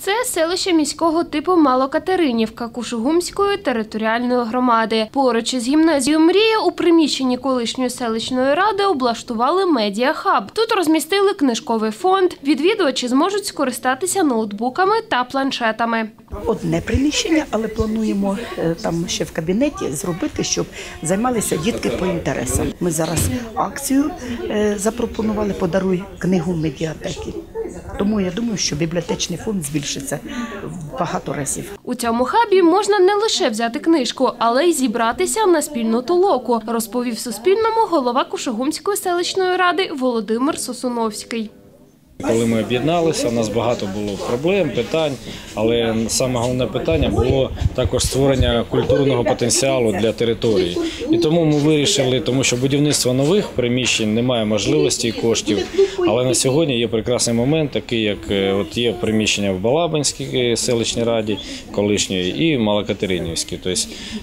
Це селище міського типу Малокатеринівка Кушугумської територіальної громади. Поруч із гімназією «Мрія» у приміщенні колишньої селищної ради облаштували медіахаб. Тут розмістили книжковий фонд. Відвідувачі зможуть скористатися ноутбуками та планшетами. Одне приміщення, але плануємо там ще в кабінеті зробити, щоб займалися дітки по інтересам. Ми зараз акцію запропонували «Подаруй книгу в медіатеки». Тому я думаю, що бібліотечний фонд збільшиться в багато разів. У цьому хабі можна не лише взяти книжку, але й зібратися на спільну толоку, розповів Суспільному голова Кушугумської селищної ради Володимир Сосуновський. Коли ми об'єдналися, у нас багато було проблем, питань, але саме головне питання було також створення культурного потенціалу для території. І тому ми вирішили, тому що будівництво нових приміщень немає можливості і коштів, але на сьогодні є прекрасний момент, такий як от є приміщення в Балабинській селищній раді, колишньої, і Малокатеринівській. Тобто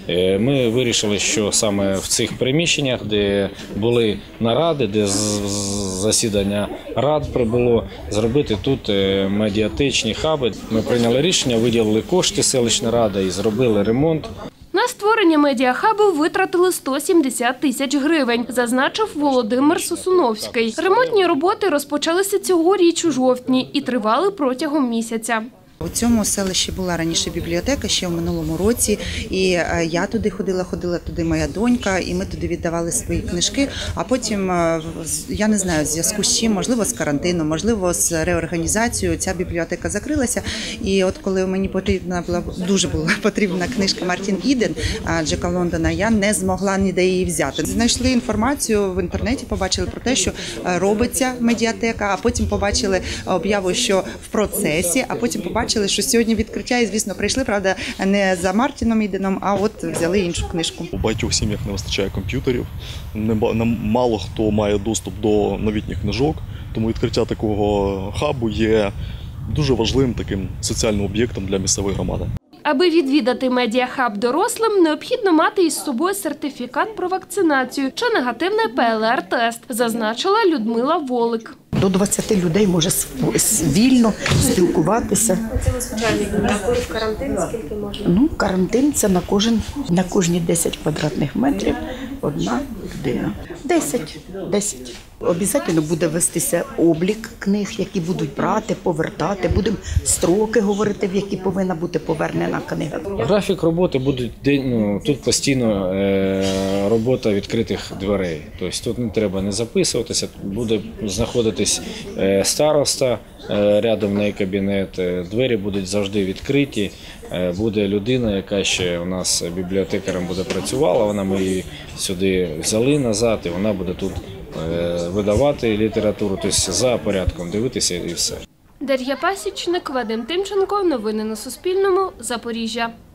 ми вирішили, що саме в цих приміщеннях, де були наради, де засідання рад прибуло, зробити тут медіатечні хаби. Ми прийняли рішення, виділили кошти селищної ради і зробили ремонт. На створення медіахабу витратили 170 тисяч гривень, зазначив Володимир Сосуновський. Ремонтні роботи розпочалися цьогоріч у жовтні і тривали протягом місяця. У цьому селищі була раніше бібліотека, ще в минулому році, і я туди ходила туди моя донька, і ми туди віддавали свої книжки, а потім, я не знаю, в зв'язку з чим, можливо, з карантином, можливо, з реорганізацією, ця бібліотека закрилася, і от коли мені дуже була потрібна книжка Мартін Іден Джека Лондона, я не змогла ніде її взяти. Знайшли інформацію в інтернеті, побачили про те, що робиться медіатека, а потім побачили об'яву, що в процесі, а потім побачили, що сьогодні відкриття, і, звісно, прийшли, правда, не за Мартіном Іденом, а от взяли іншу книжку. У багатьох сім'ях не вистачає комп'ютерів, мало хто має доступ до новітніх книжок, тому відкриття такого хабу є дуже важливим таким соціальним об'єктом для місцевої громади. Аби відвідати медіахаб дорослим, необхідно мати із собою сертифікат про вакцинацію чи негативний ПЛР-тест, зазначила Людмила Волик. До 20 людей може вільно спілкуватися. Це ви спеціальні в карантин, скільки можна? Ну, карантин – це на кожні 10 квадратних метрів одна людина. 10. Обов'язково буде вестися облік книг, які будуть брати, повертати. Будемо строки говорити, в які повинна бути повернена книга. Графік роботи буде, тут постійно робота відкритих дверей. Тобто тут не треба не записуватися, буде знаходитись староста, рядом в неї кабінет, двері будуть завжди відкриті. Буде людина, яка ще у нас бібліотекарем буде працювала, ми її сюди взяли назад і вона буде тут видавати літературу, тобто за порядком дивитися і все. Дар'я Пасічник, Вадим Тимченко. Новини на Суспільному. Запоріжжя.